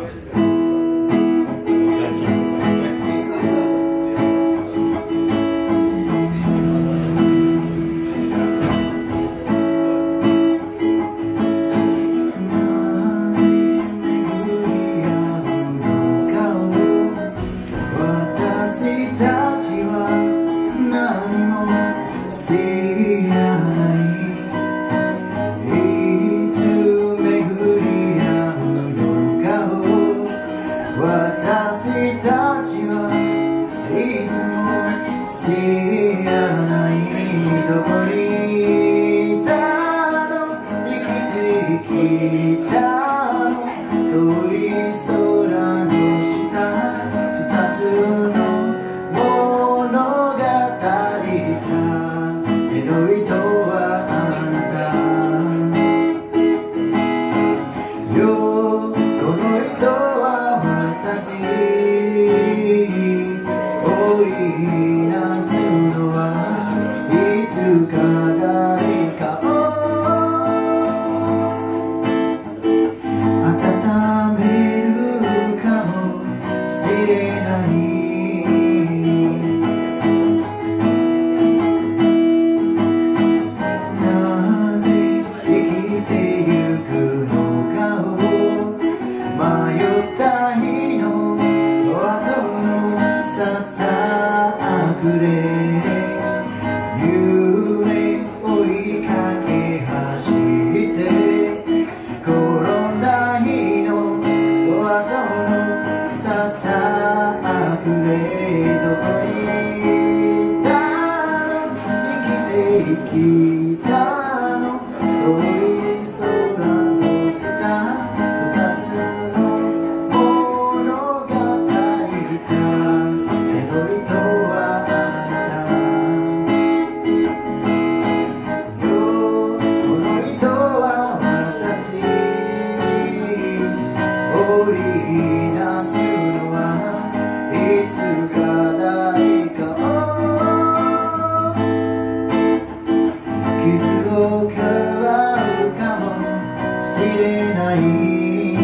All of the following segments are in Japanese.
私たちはいつも知らないどこにいたの、生きてきたの、遠い空の下、二つの物語だ。手の糸はあなたよ、この糸は私、織りなすのはいつか誰かを温めるかもしれない。なぜ生きてゆくのかを迷った日の後のささくれ、夢追いかけ走って転んだ日の後のささくれ、どこにいたの、生きてきたの、遠い空の下、二つの物語だ。手の糸はあなたよ、この糸は私、織りなすのはいつか誰かを傷をかばうかもしれない。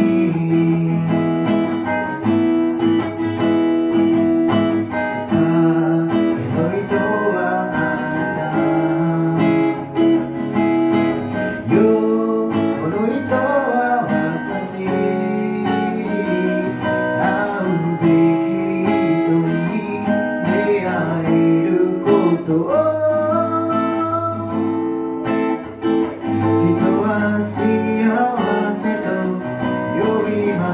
人は幸せと呼びます。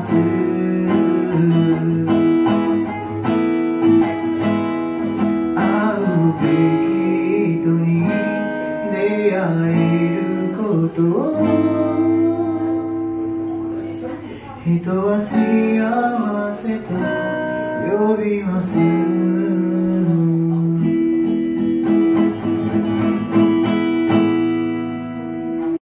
会うべき人に出会えることを、人は幸せと呼びます。